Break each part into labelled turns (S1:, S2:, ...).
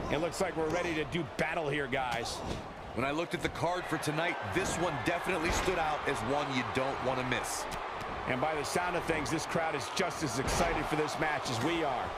S1: It looks like we're ready to do battle here, guys.
S2: When I looked at the card for tonight, this one definitely stood out as one you don't want to miss.
S1: And by the sound of things, this crowd is just as excited for this match as we are.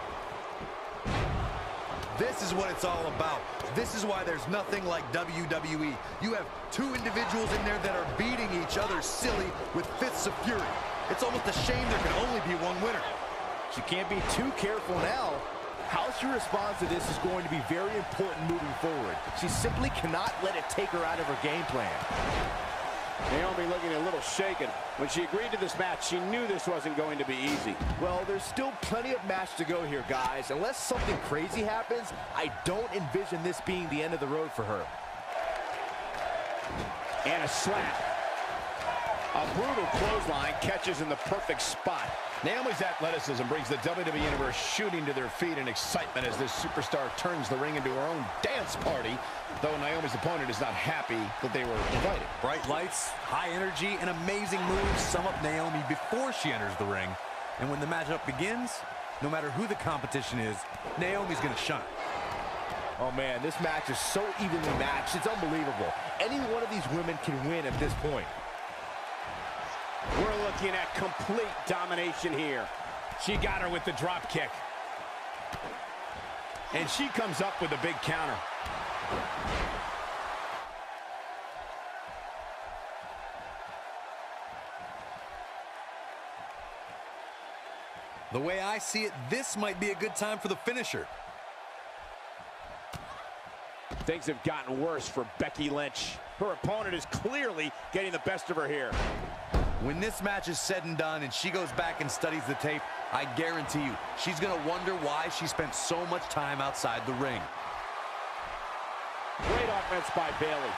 S2: This is what it's all about. This is why there's nothing like WWE. You have two individuals in there that are beating each other silly with fits of fury. It's almost a shame there can only be one winner.
S3: She can't be too careful now. How she responds to this is going to be very important moving forward. She simply cannot let it take her out of her game plan.
S4: Naomi looking a little shaken. When she agreed to this match, she knew this wasn't going to be easy.
S3: Well, there's still plenty of match to go here, guys. Unless something crazy happens, I don't envision this being the end of the road for her.
S4: And a slap. A brutal clothesline catches in the perfect spot.
S1: Naomi's athleticism brings the WWE Universe shooting to their feet in excitement as this superstar turns the ring into her own dance party, though Naomi's opponent is not happy that they were invited.
S5: Bright lights, high energy, and amazing moves sum up Naomi before she enters the ring. And when the matchup begins, no matter who the competition is, Naomi's going to shine.
S3: Oh, man, this match is so evenly matched. It's unbelievable. Any one of these women can win at this point.
S4: We're looking at complete domination here.
S1: She got her with the drop kick. And she comes up with a big counter.
S5: The way I see it, this might be a good time for the finisher.
S4: Things have gotten worse for Becky Lynch. Her opponent is clearly getting the best of her here.
S2: When this match is said and done and she goes back and studies the tape, I guarantee you, she's going to wonder why she spent so much time outside the ring.
S4: Great offense by Bayley.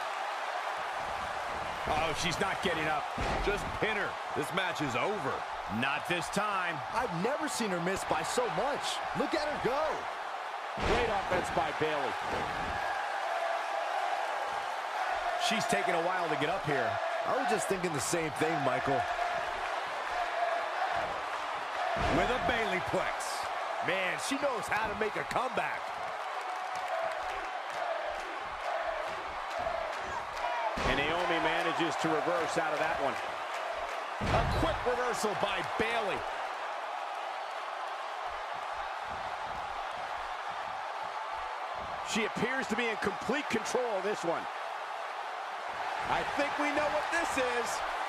S1: Oh, she's not getting up.
S2: Just pin her. This match is over.
S1: Not this time.
S3: I've never seen her miss by so much. Look at her go.
S4: Great offense by Bayley.
S1: She's taking a while to get up here.
S3: I was just thinking the same thing, Michael.
S5: With a Bayleyplex.
S3: Man, she knows how to make a comeback.
S4: And Naomi manages to reverse out of that one.
S1: A quick reversal by Bayley.
S4: She appears to be in complete control of this one. I think we know what this is.